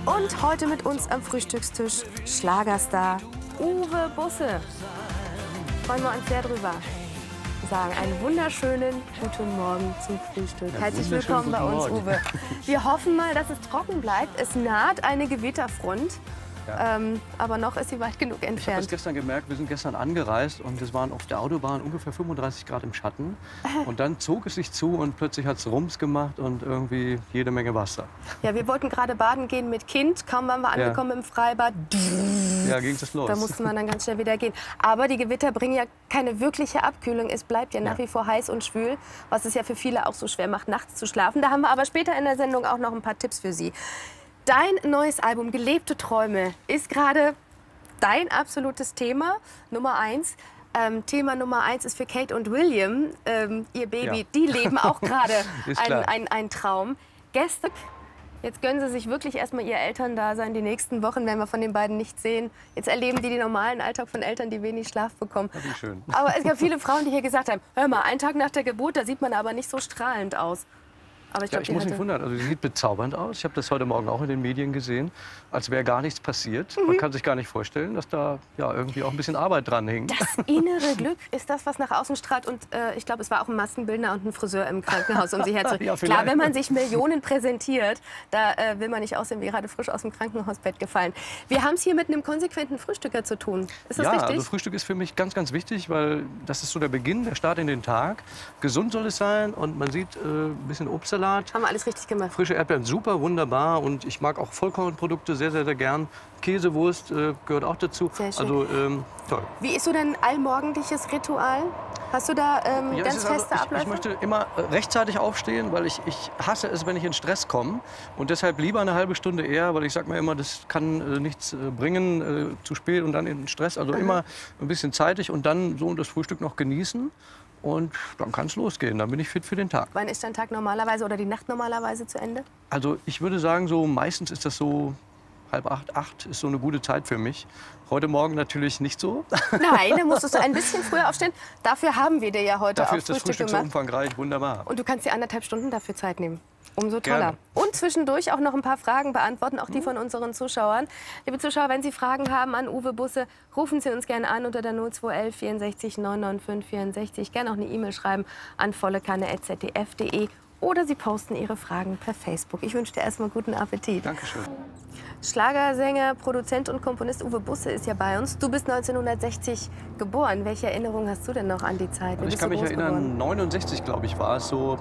Und heute mit uns am Frühstückstisch Schlagerstar Uwe Busse. Freuen wir uns sehr drüber. Wir sagen einen wunderschönen guten Morgen zum Frühstück. Herzlich willkommen bei uns, Uwe. Wir hoffen mal, dass es trocken bleibt. Es naht eine Gewitterfront. Ja. Aber noch ist sie weit genug entfernt. Ich habe es gestern gemerkt, wir sind gestern angereist und es waren auf der Autobahn ungefähr 35 Grad im Schatten. Und dann zog es sich zu und plötzlich hat es Rums gemacht und irgendwie jede Menge Wasser. Ja, wir wollten gerade baden gehen mit Kind. Kaum waren wir angekommen im Freibad. Ja, ging es los. Da mussten wir dann ganz schnell wieder gehen. Aber die Gewitter bringen ja keine wirkliche Abkühlung. Es bleibt ja nach wie vor heiß und schwül, was es ja für viele auch so schwer macht, nachts zu schlafen. Da haben wir aber später in der Sendung auch noch ein paar Tipps für Sie. Dein neues Album Gelebte Träume ist gerade dein absolutes Thema, Nummer 1. Thema Nummer 1 ist für Kate und William, ihr Baby. Ja. Die leben auch gerade einen Traum. Gestern, jetzt gönnen sie sich wirklich erstmal ihr Elterndasein. Die nächsten Wochen werden wir von den beiden nichts sehen. Jetzt erleben die den normalen Alltag von Eltern, die wenig Schlaf bekommen. Ja, wie schön. Aber es gab viele Frauen, die hier gesagt haben, hör mal, einen Tag nach der Geburt, da sieht man aber nicht so strahlend aus. Aber ich muss mich wundern, also sie sieht bezaubernd aus. Ich habe das heute Morgen auch in den Medien gesehen, als wäre gar nichts passiert. Man kann sich gar nicht vorstellen, dass da ja irgendwie auch ein bisschen Arbeit dran hängt. Das innere Glück ist das, was nach außen strahlt. Und ich glaube, es war auch ein Maskenbildner und ein Friseur im Krankenhaus, um sie herzurichten. Ja, klar, wenn man sich Millionen präsentiert, da will man nicht aussehen wie gerade frisch aus dem Krankenhausbett gefallen. Wir haben es hier mit einem konsequenten Frühstücker zu tun. Ist das richtig? Also Frühstück ist für mich ganz, ganz wichtig, weil das ist so der Beginn, der Start in den Tag. Gesund soll es sein und man sieht ein bisschen Obstsalat. Haben wir alles richtig gemacht. Frische Erdbeeren, super, wunderbar. Und ich mag auch Vollkornprodukte sehr, sehr, sehr gern. Käsewurst gehört auch dazu. Sehr schön. Also toll. Wie ist so dein allmorgendliches Ritual? Hast du da ganz feste Abläufe? Ich möchte immer rechtzeitig aufstehen, weil ich hasse es, wenn ich in Stress komme. Und deshalb lieber eine halbe Stunde eher, weil ich sage mir immer, das kann nichts bringen, zu spät und dann in Stress. Also immer ein bisschen zeitig und dann so das Frühstück noch genießen. Und dann kann es losgehen, dann bin ich fit für den Tag. Wann ist dein Tag normalerweise oder die Nacht normalerweise zu Ende? Also ich würde sagen, so meistens ist das so 7:30, 8 ist so eine gute Zeit für mich. Heute Morgen natürlich nicht so. Nein, da musstest du ein bisschen früher aufstehen. Dafür haben wir dir ja heute dafür auch ist das Frühstück so umfangreich, wunderbar. Und du kannst dir 1,5 Stunden dafür Zeit nehmen. Umso toller. Gerne. Und zwischendurch auch noch ein paar Fragen beantworten, auch die von unseren Zuschauern. Liebe Zuschauer, wenn Sie Fragen haben an Uwe Busse, rufen Sie uns gerne an unter der 0211 64 995 64. Gerne auch eine E-Mail schreiben an vollekanne@zdf.de oder Sie posten Ihre Fragen per Facebook. Ich wünsche dir erstmal guten Appetit. Dankeschön. Schlagersänger, Produzent und Komponist Uwe Busse ist ja bei uns. Du bist 1960 geboren. Welche Erinnerungen hast du denn noch an die Zeit? Also ich kann mich erinnern, 69, glaube ich, war es so.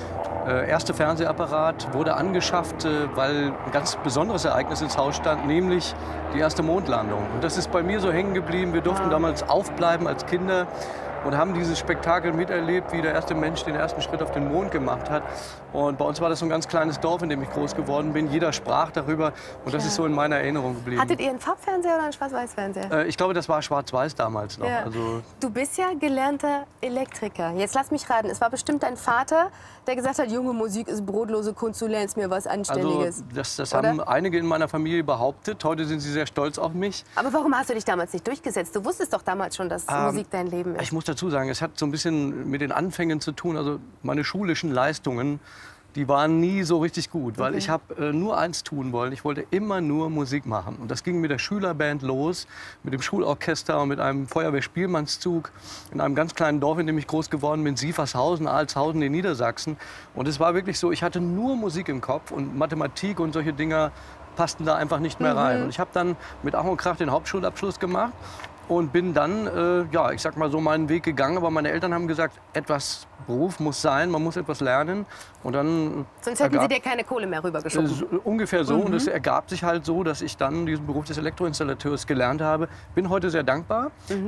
Erste Fernsehapparat wurde angeschafft, weil ein ganz besonderes Ereignis ins Haus stand, nämlich die erste Mondlandung. Und das ist bei mir so hängen geblieben. Wir durften damals aufbleiben als Kinder und haben dieses Spektakel miterlebt, wie der erste Mensch den ersten Schritt auf den Mond gemacht hat. Und bei uns war das so ein ganz kleines Dorf, in dem ich groß geworden bin. Jeder sprach darüber und das ist so in meiner Erinnerung geblieben. Hattet ihr einen Farbfernseher oder einen Schwarz-Weiß-Fernseher? Ich glaube, das war Schwarz-Weiß damals noch. Ja. Also du bist ja gelernter Elektriker. Jetzt lass mich raten, es war bestimmt dein Vater, der gesagt hat, junge Musik ist brotlose Kunst, du lernst mir was Anständiges. Also das haben einige in meiner Familie behauptet. Heute sind sie sehr stolz auf mich. Aber warum hast du dich damals nicht durchgesetzt? Du wusstest doch damals schon, dass Musik dein Leben ist. Ich muss dazu sagen, es hat so ein bisschen mit den Anfängen zu tun. Also meine schulischen Leistungen, die waren nie so richtig gut, weil ich habe nur eins tun wollen. Ich wollte immer nur Musik machen. Und das ging mit der Schülerband los, mit dem Schulorchester und mit einem Feuerwehrspielmannszug in einem ganz kleinen Dorf, in dem ich groß geworden bin, Sievershausen, Alshausen in Niedersachsen. Und es war wirklich so, ich hatte nur Musik im Kopf und Mathematik und solche Dinger passten da einfach nicht mehr rein. Und ich habe dann mit Ach und Krach den Hauptschulabschluss gemacht und bin dann, ja, ich sag mal so, meinen Weg gegangen. Aber meine Eltern haben gesagt, Beruf muss sein, man muss etwas lernen. Und dann sonst hätten sie dir keine Kohle mehr rübergeschoben. Ungefähr so. Und es ergab sich halt so, dass ich dann diesen Beruf des Elektroinstallateurs gelernt habe. Bin heute sehr dankbar,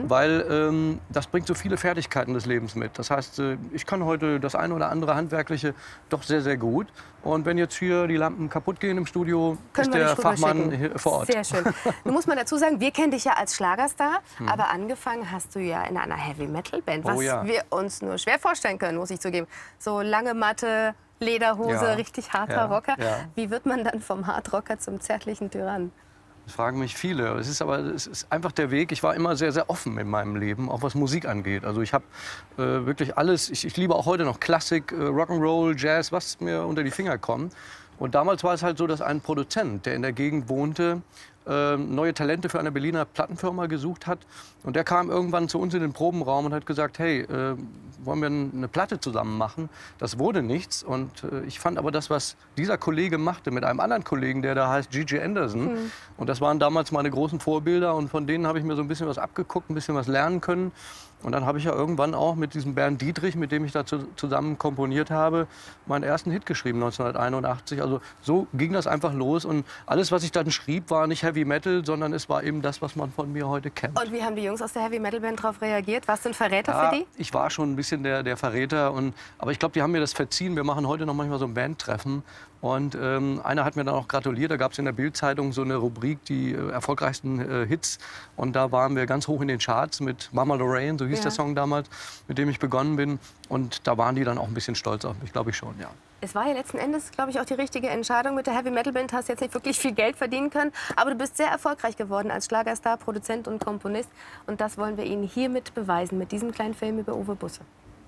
weil das bringt so viele Fertigkeiten des Lebens mit. Das heißt, ich kann heute das eine oder andere Handwerkliche doch sehr, sehr gut. Und wenn jetzt hier die Lampen kaputt gehen im Studio, ist der Fachmann hier vor Ort. Sehr schön. Nun muss man dazu sagen, wir kennen dich ja als Schlagerstar, aber angefangen hast du ja in einer Heavy-Metal-Band, was wir uns nur schwer vorstellen können, muss ich zugeben. So lange Matte, Lederhose, richtig harter Rocker. Ja. Wie wird man dann vom Hardrocker zum zärtlichen Tyrann? Das fragen mich viele. Es ist einfach der Weg. Ich war immer sehr, sehr offen in meinem Leben, auch was Musik angeht. Also ich habe wirklich alles. Ich liebe auch heute noch Klassik, Rock'n'Roll, Jazz, was mir unter die Finger kommt. Und damals war es halt so, dass ein Produzent, der in der Gegend wohnte, neue Talente für eine Berliner Plattenfirma gesucht hat. Und der kam irgendwann zu uns in den Probenraum und hat gesagt, hey, wollen wir eine Platte zusammen machen? Das wurde nichts. Und ich fand aber das, was dieser Kollege machte mit einem anderen Kollegen, der da heißt Gigi Anderson. Und das waren damals meine großen Vorbilder. Und von denen habe ich mir so ein bisschen was abgeguckt, ein bisschen was lernen können. Und dann habe ich ja irgendwann auch mit diesem Bernd Dietrich, mit dem ich da zusammen komponiert habe, meinen ersten Hit geschrieben, 1981. Also so ging das einfach los. Und alles, was ich dann schrieb, war nicht Heavy Metal, sondern es war eben das, was man von mir heute kennt. Und wie haben die Jungs aus der Heavy Metal Band darauf reagiert? Warst du ein Verräter für die? Ich war schon ein bisschen der Verräter. Aber ich glaube, die haben mir das verziehen. Wir machen heute noch manchmal so ein Bandtreffen. Und einer hat mir dann auch gratuliert. Da gab es in der Bild-Zeitung so eine Rubrik, die erfolgreichsten Hits. Und da waren wir ganz hoch in den Charts mit Mama Lorraine, so hieß der Song damals, mit dem ich begonnen bin. Und da waren die dann auch ein bisschen stolz auf mich, glaube ich schon, ja. Es war ja letzten Endes, glaube ich, auch die richtige Entscheidung. Mit der Heavy Metal Band hast du jetzt nicht wirklich viel Geld verdienen können. Aber du bist sehr erfolgreich geworden als Schlagerstar, Produzent und Komponist. Und das wollen wir Ihnen hiermit beweisen, mit diesem kleinen Film über Uwe Busse.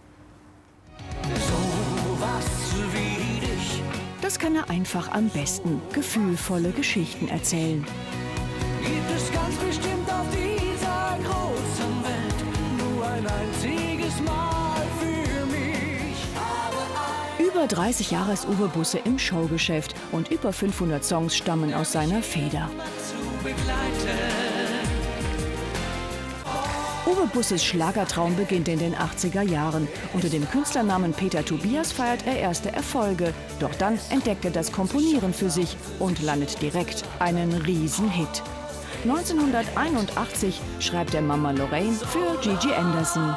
Das kann er einfach am besten, gefühlvolle Geschichten erzählen. Gibt es ganz bestimmt auf dieser großen Welt nur ein einziges Mal für mich. Über 30 Jahre ist Uwe Busse im Showgeschäft und über 500 Songs stammen aus seiner Feder. Uwe Busses Schlagertraum beginnt in den 80er Jahren. Unter dem Künstlernamen Peter Tobias feiert er erste Erfolge. Doch dann entdeckt er das Komponieren für sich und landet direkt einen Riesenhit. 1981 schreibt er Mama Lorraine für Gigi Anderson.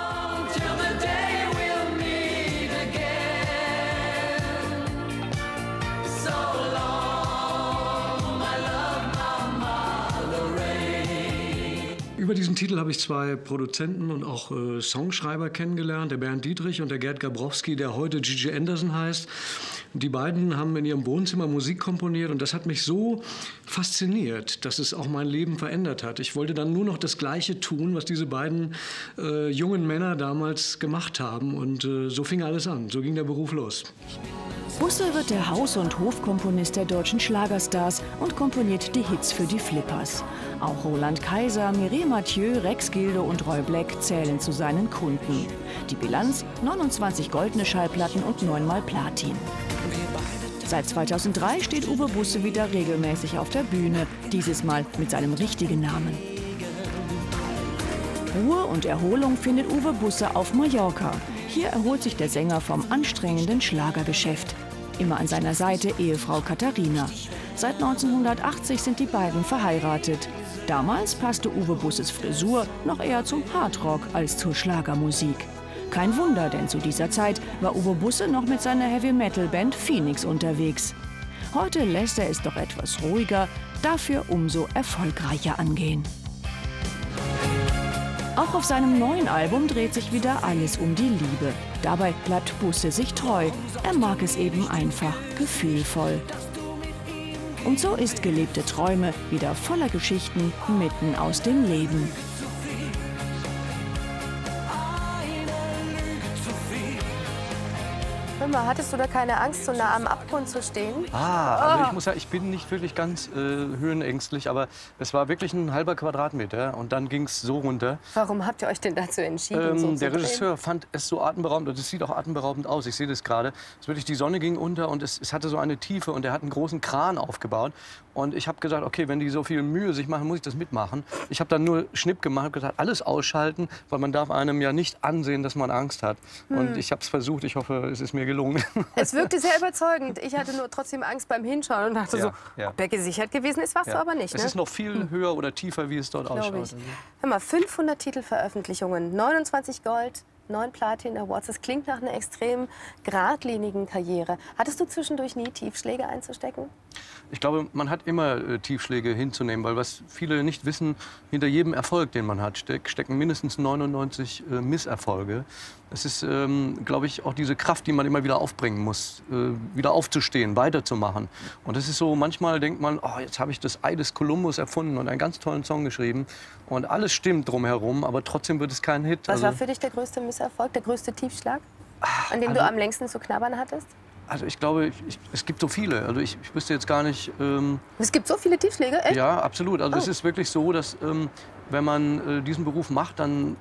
Über diesen Titel habe ich zwei Produzenten und auch Songschreiber kennengelernt, der Bernd Dietrich und der Gerd Gabrowski, der heute Gigi Anderson heißt. Die beiden haben in ihrem Wohnzimmer Musik komponiert und das hat mich so fasziniert, dass es auch mein Leben verändert hat. Ich wollte dann nur noch das Gleiche tun, was diese beiden jungen Männer damals gemacht haben und so fing alles an, so ging der Beruf los. Busse wird der Haus- und Hofkomponist der deutschen Schlagerstars und komponiert die Hits für die Flippers. Auch Roland Kaiser, Mireille Mathieu, Rex Gildo und Roy Black zählen zu seinen Kunden. Die Bilanz: 29 goldene Schallplatten und 9-mal Platin. Seit 2003 steht Uwe Busse wieder regelmäßig auf der Bühne, dieses Mal mit seinem richtigen Namen. Ruhe und Erholung findet Uwe Busse auf Mallorca. Hier erholt sich der Sänger vom anstrengenden Schlagergeschäft. Immer an seiner Seite Ehefrau Katharina. Seit 1980 sind die beiden verheiratet. Damals passte Uwe Busses Frisur noch eher zum Hardrock als zur Schlagermusik. Kein Wunder, denn zu dieser Zeit war Uwe Busse noch mit seiner Heavy-Metal-Band Phoenix unterwegs. Heute lässt er es doch etwas ruhiger, dafür umso erfolgreicher angehen. Auch auf seinem neuen Album dreht sich wieder alles um die Liebe. Dabei bleibt Busse sich treu. Er mag es eben einfach gefühlvoll. Und so ist Gelebte Träume wieder voller Geschichten mitten aus dem Leben. Hattest du da keine Angst, so nah am Abgrund zu stehen? Also ich muss sagen, ich bin nicht wirklich ganz höhenängstlich, aber es war wirklich ein halber Quadratmeter und dann ging es so runter. Warum habt ihr euch denn dazu entschieden, so zu Der drehen? Regisseur fand es so atemberaubend und es sieht auch atemberaubend aus, ich sehe das gerade. Es wirklich, die Sonne ging unter und es hatte so eine Tiefe und er hat einen großen Kran aufgebaut. Und ich habe gesagt, okay, wenn die so viel Mühe sich machen, muss ich das mitmachen. Ich habe dann nur Schnipp gemacht, habe gesagt, alles ausschalten, weil man darf einem ja nicht ansehen, dass man Angst hat. Und ich habe es versucht, ich hoffe, es ist mir gelungen. Es wirkte sehr überzeugend. Ich hatte nur trotzdem Angst beim Hinschauen und dachte ob er gesichert gewesen ist, warst du aber nicht. Es ist noch viel höher oder tiefer, wie es dort ausschaut. Hör mal, 500 Titelveröffentlichungen, 29 Gold, 9 Platin Awards. Das klingt nach einer extrem geradlinigen Karriere. Hattest du zwischendurch nie Tiefschläge einzustecken? Ich glaube, man hat immer Tiefschläge hinzunehmen, weil was viele nicht wissen, hinter jedem Erfolg, den man hat, stecken mindestens 99 Misserfolge. Es ist, glaube ich, auch diese Kraft, die man immer wieder aufbringen muss, wieder aufzustehen, weiterzumachen. Und das ist so, manchmal denkt man, oh, jetzt habe ich das Ei des Kolumbus erfunden und einen ganz tollen Song geschrieben. Und alles stimmt drumherum, aber trotzdem wird es kein Hit. Was war für dich der größte Misserfolg, der größte Tiefschlag, an dem du am längsten zu knabbern hattest? Also ich glaube, es gibt so viele. Also ich wüsste jetzt gar nicht... Es gibt so viele Tiefschläge, echt? Ja, absolut. Also es ist wirklich so, dass wenn man diesen Beruf macht, dann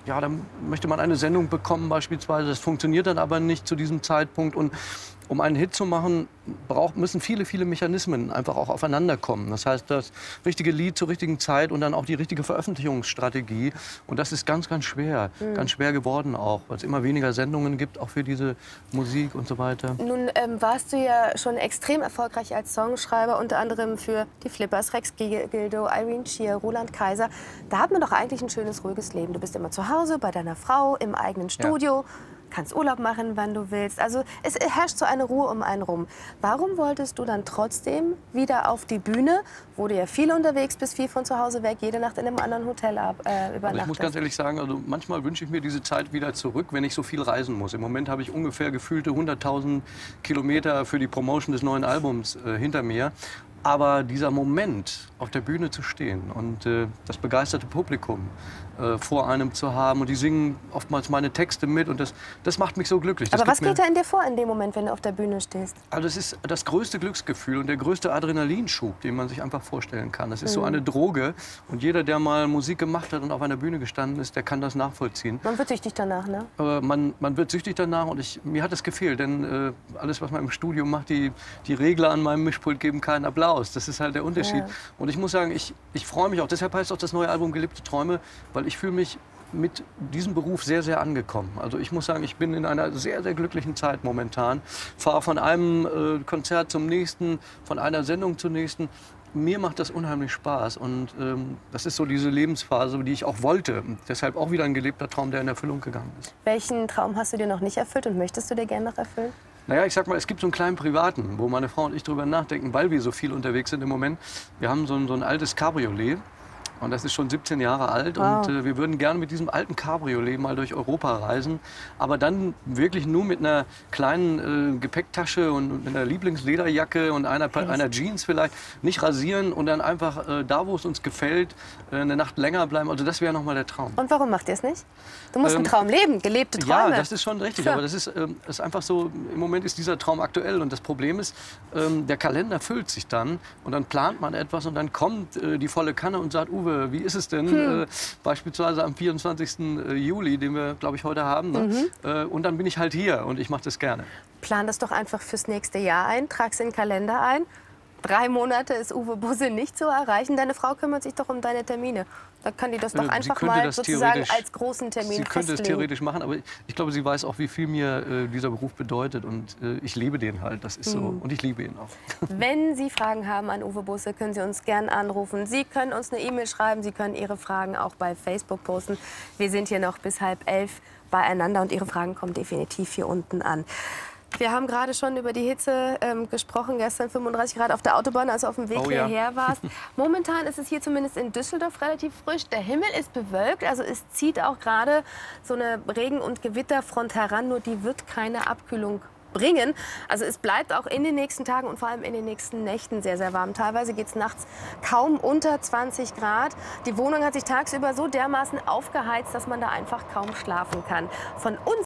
möchte man eine Sendung bekommen beispielsweise. Das funktioniert dann aber nicht zu diesem Zeitpunkt. Und um einen Hit zu machen, müssen viele, viele Mechanismen einfach auch aufeinander kommen. Das heißt, das richtige Lied zur richtigen Zeit und dann auch die richtige Veröffentlichungsstrategie. Und das ist ganz, ganz schwer. Ganz schwer geworden auch, weil es immer weniger Sendungen gibt, auch für diese Musik und so weiter. Nun warst du ja schon extrem erfolgreich als Songschreiber, unter anderem für die Flippers, Rex Gildo, Irene Shear, Roland Kaiser. Da hat man doch eigentlich ein schönes, ruhiges Leben. Du bist immer zu Hause, bei deiner Frau, im eigenen Studio. Ja. Kannst Urlaub machen, wann du willst. Also es herrscht so eine Ruhe um einen rum. Warum wolltest du dann trotzdem wieder auf die Bühne, wo du ja viel unterwegs bist, viel von zu Hause weg, jede Nacht in einem anderen Hotel übernachtest? Also ich muss ganz ehrlich sagen, also manchmal wünsche ich mir diese Zeit wieder zurück, wenn ich so viel reisen muss. Im Moment habe ich ungefähr gefühlte 100.000 Kilometer für die Promotion des neuen Albums hinter mir. Aber dieser Moment, auf der Bühne zu stehen und das begeisterte Publikum vor einem zu haben und die singen oftmals meine Texte mit und das macht mich so glücklich. Aber was geht da in dir vor in dem Moment, wenn du auf der Bühne stehst? Also es ist das größte Glücksgefühl und der größte Adrenalinschub, den man sich einfach vorstellen kann. Das ist so eine Droge und jeder, der mal Musik gemacht hat und auf einer Bühne gestanden ist, der kann das nachvollziehen. Man wird süchtig danach, ne? Man wird süchtig danach und mir hat es gefehlt, denn alles, was man im Studio macht, die Regler an meinem Mischpult geben keinen Applaus. Das ist halt der Unterschied. Ja. Und ich muss sagen, ich freue mich auch. Deshalb heißt auch das neue Album Gelebte Träume, weil ich fühle mich mit diesem Beruf sehr, sehr angekommen. Also ich muss sagen, ich bin in einer sehr, sehr glücklichen Zeit momentan. Fahre von einem Konzert zum nächsten, von einer Sendung zur nächsten. Mir macht das unheimlich Spaß und das ist so diese Lebensphase, die ich auch wollte. Und deshalb auch wieder ein gelebter Traum, der in Erfüllung gegangen ist. Welchen Traum hast du dir noch nicht erfüllt und möchtest du dir gerne noch erfüllen? Naja, ich sag mal, es gibt so einen kleinen privaten, wo meine Frau und ich drüber nachdenken, weil wir so viel unterwegs sind im Moment. Wir haben so ein altes Cabriolet. Und das ist schon 17 Jahre alt. Wow. Und wir würden gerne mit diesem alten Cabriolet mal durch Europa reisen. Aber dann wirklich nur mit einer kleinen Gepäcktasche und mit einer Lieblingslederjacke und einer Jeans vielleicht. Nicht rasieren und dann einfach da, wo es uns gefällt, eine Nacht länger bleiben. Also das wäre noch mal der Traum. Und warum macht ihr es nicht? Du musst einen Traum leben, gelebte Träume. Ja, das ist schon richtig. Ja. Aber das ist einfach so, im Moment ist dieser Traum aktuell. Und das Problem ist, der Kalender füllt sich dann. Und dann plant man etwas und dann kommt die volle Kanne und sagt, Uwe, wie ist es denn beispielsweise am 24. Juli, den wir, glaube ich, heute haben. Ne? Und dann bin ich halt hier und ich mache das gerne. Plan das doch einfach fürs nächste Jahr ein, trag es in den Kalender ein. 3 Monate ist Uwe Busse nicht zu erreichen. Deine Frau kümmert sich doch um deine Termine. Da kann die das doch einfach mal sozusagen als großen Termin festlegen. Sie könnte es theoretisch machen, aber ich glaube, sie weiß auch, wie viel mir dieser Beruf bedeutet. Und ich liebe den halt, das ist so. Und ich liebe ihn auch. Wenn Sie Fragen haben an Uwe Busse, können Sie uns gern anrufen. Sie können uns eine E-Mail schreiben, Sie können Ihre Fragen auch bei Facebook posten. Wir sind hier noch bis 10:30 beieinander und Ihre Fragen kommen definitiv hier unten an. Wir haben gerade schon über die Hitze gesprochen, gestern 35 Grad auf der Autobahn, als du auf dem Weg hierher warst. Momentan ist es hier zumindest in Düsseldorf relativ frisch. Der Himmel ist bewölkt, also es zieht auch gerade so eine Regen- und Gewitterfront heran, nur die wird keine Abkühlung bringen. Also es bleibt auch in den nächsten Tagen und vor allem in den nächsten Nächten sehr, sehr warm. Teilweise geht es nachts kaum unter 20 Grad. Die Wohnung hat sich tagsüber so dermaßen aufgeheizt, dass man da einfach kaum schlafen kann. Von uns